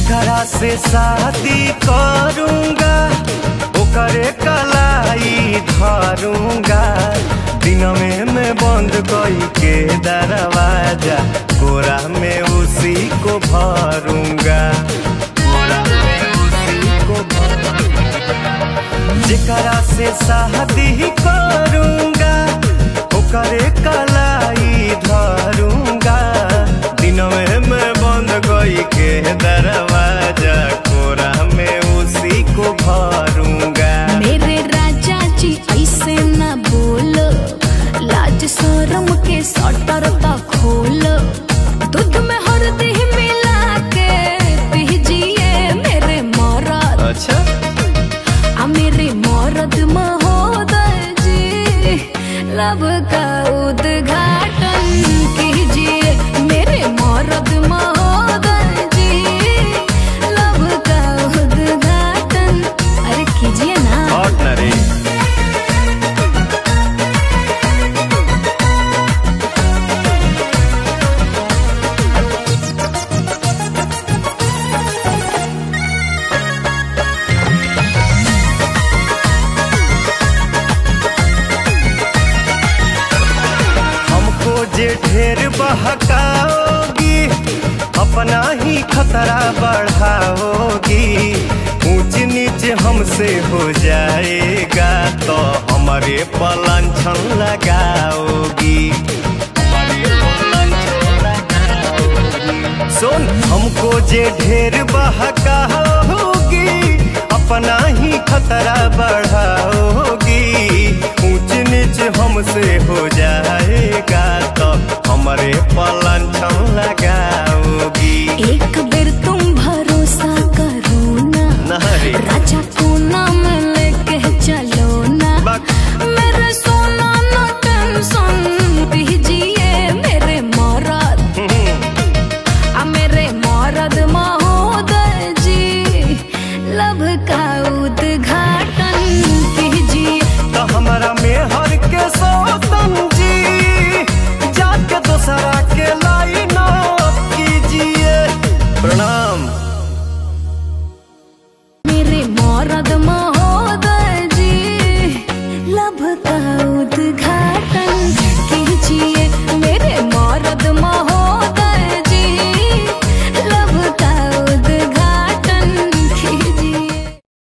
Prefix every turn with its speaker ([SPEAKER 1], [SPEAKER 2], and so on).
[SPEAKER 1] जेकरा से शादी करूंगा ओकरे कलाई धरूंगा। दिन में बंद कई के दरवाजा कोरा में उसी को भरूंगा। जेकरा से शादी करूंगा ओकरे कलाई धरूंगा। दिन में बंद कई के दरवाजा कोरा में उसी को भरूंगा।
[SPEAKER 2] मेरे राजा जी ऐसे न बोलो, लाज शरम के सटर तो खोलो। दूध में हल्दी मिला के पीजिए मेरे मरद।
[SPEAKER 1] अच्छा
[SPEAKER 2] मेरे मरद महोदय जी, लब का उद्घाटन कीजिए। मेरे मरद महोदय जी, लब का उद्घाटन अरे कीजिए ना।
[SPEAKER 1] जे ढेर बहकाओगी अपना ही खतरा बढ़ाओगी। ऊंच नीच हमसे हो जाएगा तो हमारे पलांछन लगाओगी। सुन हमको जे ढेर बहकाओगी अपना ही खतरा बढ़ाओगी। ऊंच नीच हमसे हो जाएगा तो हमारे पलांछन लगाओगी।
[SPEAKER 2] एक बेर तुम भरोसा करो ना, राजा को नाम लेके चलो ना। मेरे सोना ना टेंशन दीजिए मेरे मरद। मेरे मरद महोदय जी, लब का उद्घाटन कीजिए।
[SPEAKER 1] तो हमारा मेहर के सौतन जी जाके दूसरा के लाइन कीजिए। प्रणाम।
[SPEAKER 2] मेरे मरद महोदय जी, लब का